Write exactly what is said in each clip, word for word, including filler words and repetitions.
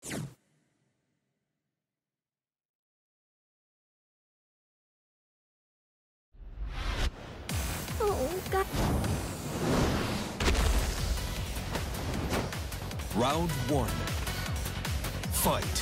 Oh, God. Round one. Fight.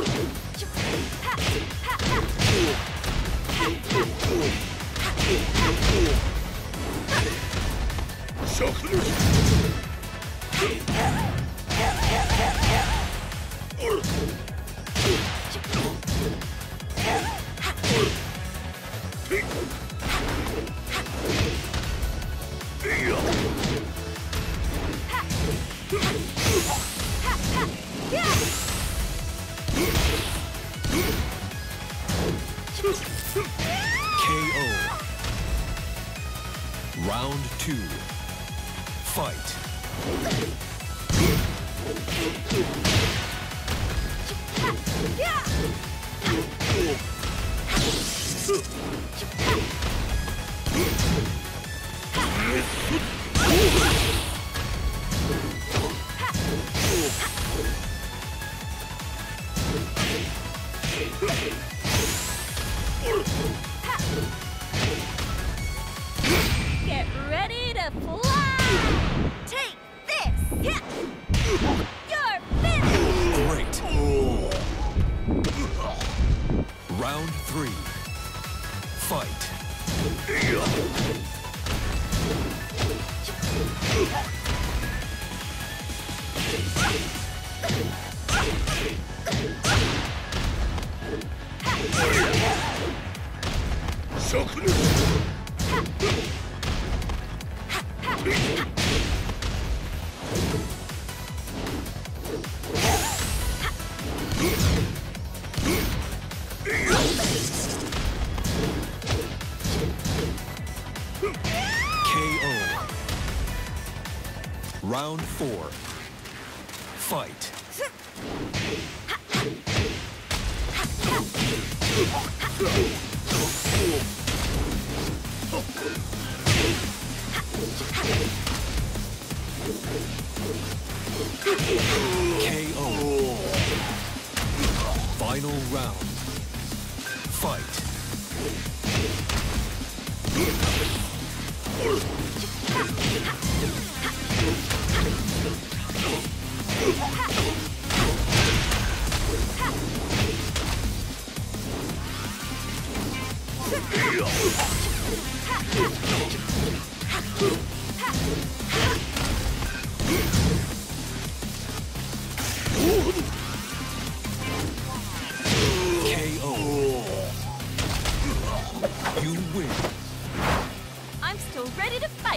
K O. Round two. Fight. Get ready to fly! Take this! You're finished! Great. Round three. Fight. K O. Round four. Fight. K O. Final round. Fight. K O. You win. I'm still ready to fight!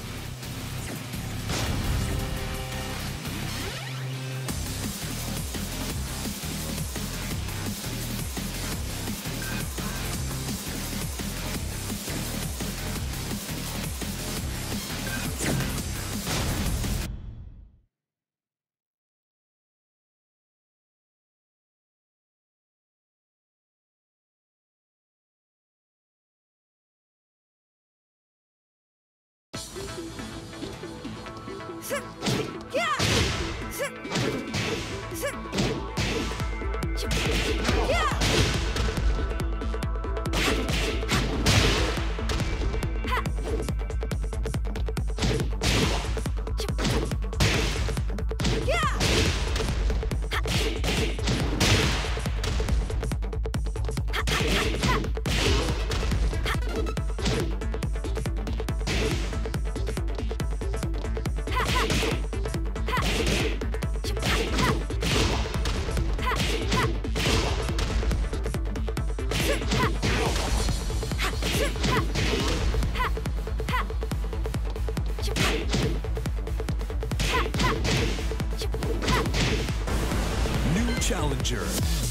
New challenger.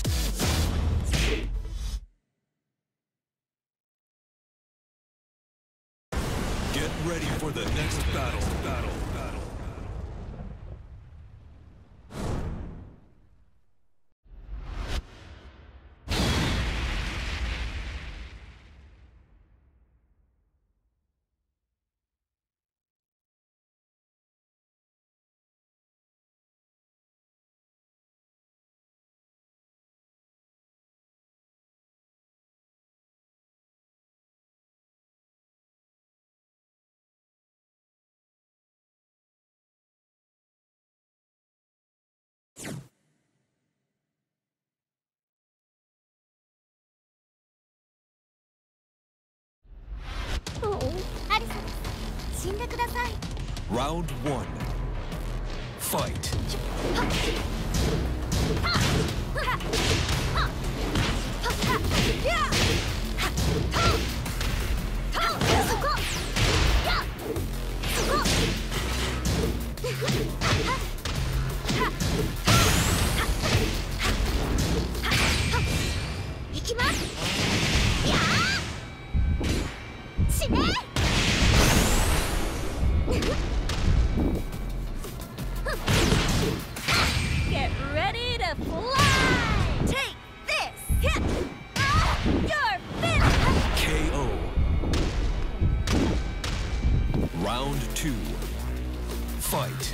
Get ready for the next battle. Battle. Battle. 死んでください。 Round one. Fight. Get ready to fly! Take this! Hit! Ah, you're finished! K O. Round two. Fight.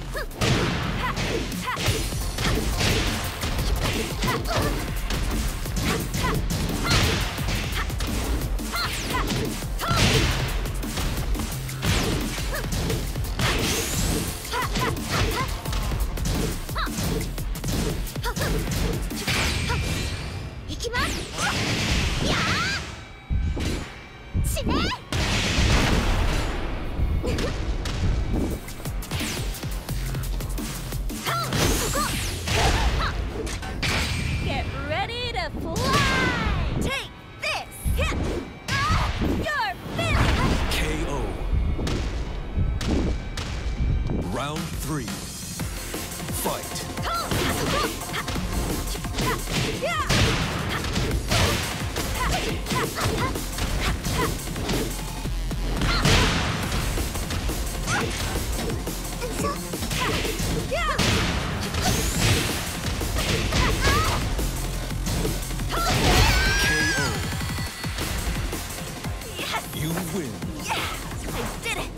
Get ready to fly! Take this! Hit! Ah, you're finished! K O. Round three. Fight. K O. Yes! You win. Yes! I did it!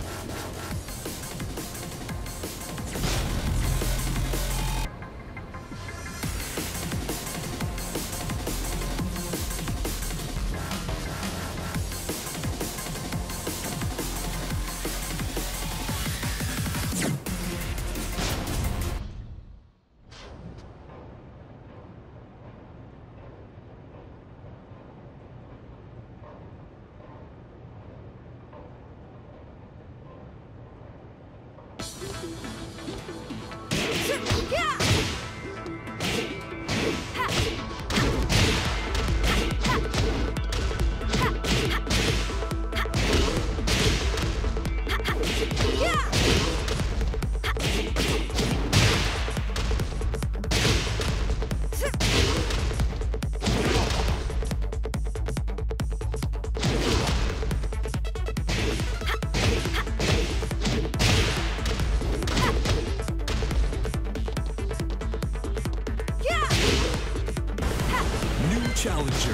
New challenger.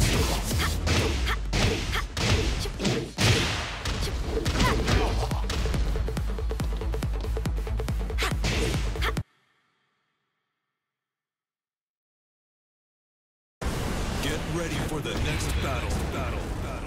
Get ready for the next battle. Battle. Battle.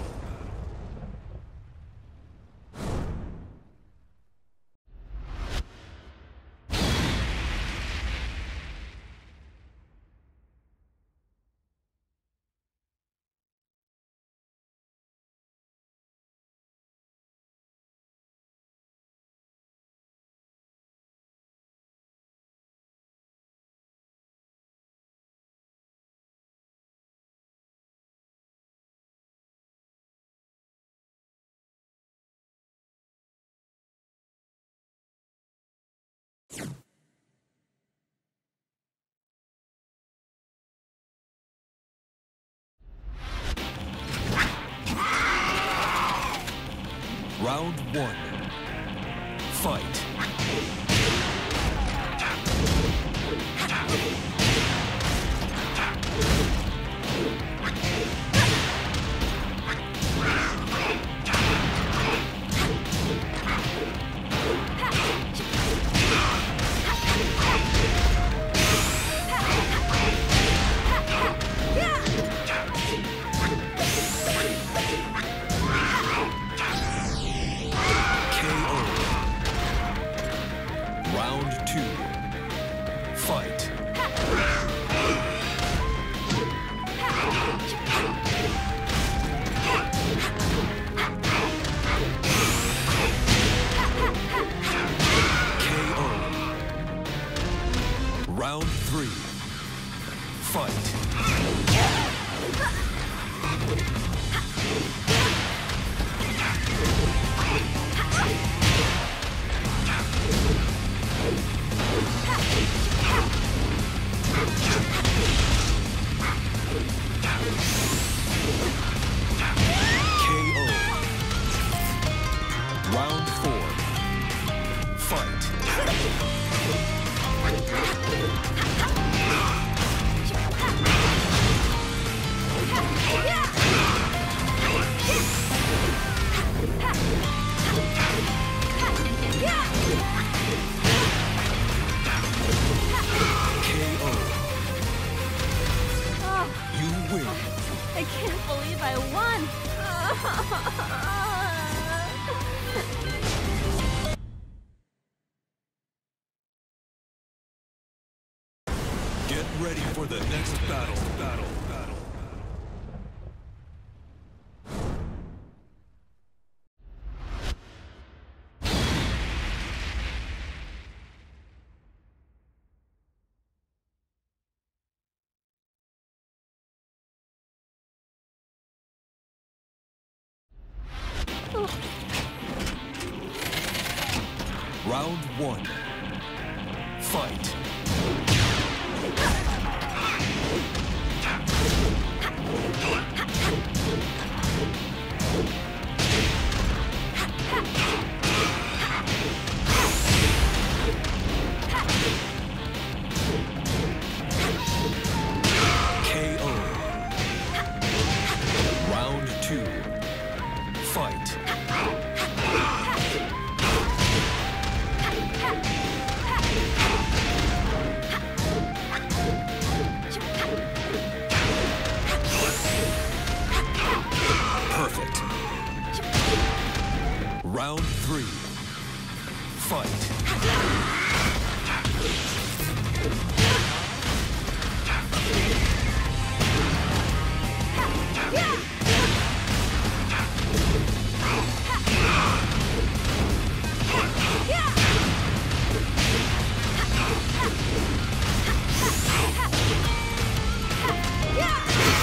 Round one. Fight. K O. Round two. Fight. Round three. Fight. K O. Round four. Fight. You win. I can't believe I won. Get ready for the next battle. Battle. Battle. Round one. Fight. K O. Round two. Fight. Perfect. Round three. Fight.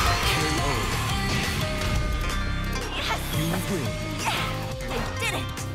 You win. I did it!